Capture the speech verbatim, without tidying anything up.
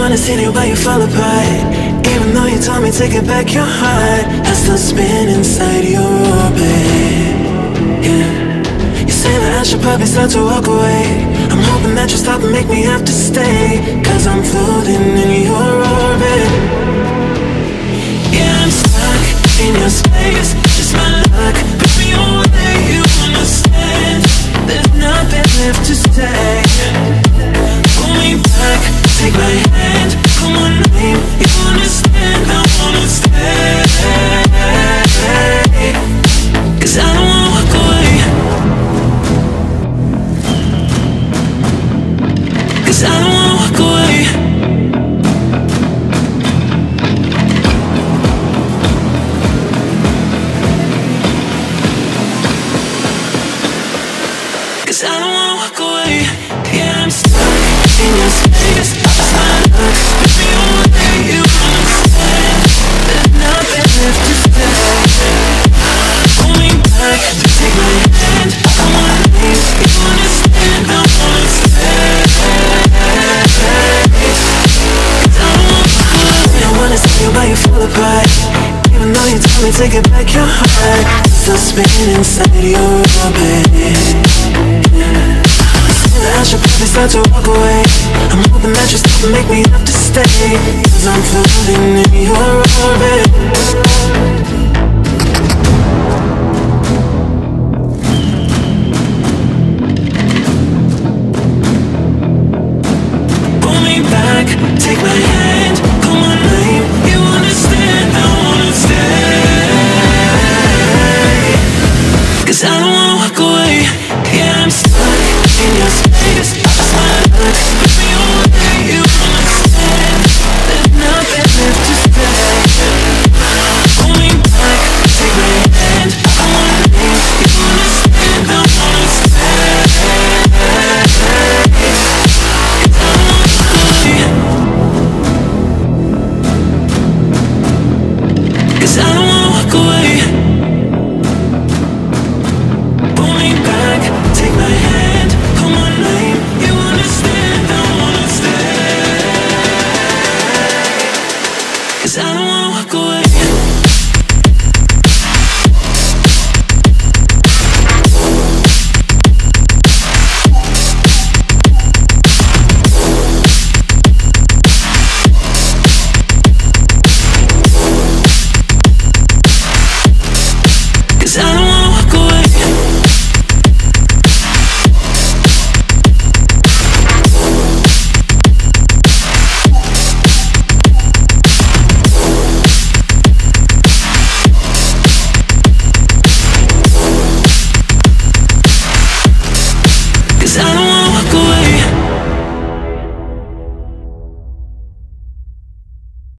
wanna see you, but you fall apart. Even though you told me to get back your heart, I still spin inside your orbit. Yeah. You say that I should probably start to walk away. I'm hoping that you'll stop and make me have to stay, cause I'm floating in your orbit. Yeah, I'm stuck in your space, just my luck. Put me away, you understand. There's nothing left to say. Pull me back, take my hand. Come on, name, you understand. I wanna stay, cause I don't wanna walk away. Cause I don't wanna walk away. Cause I don't wanna walk away. Yeah, I'm stuck in your space. Just my luck. Put me away, you understand. There's nothing left to say. Pull me back, take my hand. I wanna leave, you understand. I wanna stay. Cause I don't wanna walk away. I wanna see you, but you fall apart. Even though you told me to get back your heart, still spinning inside your orbit. I should probably start to walk away. I'm hoping that you'll stop and make me have to stay, cause I'm floating in your orbit.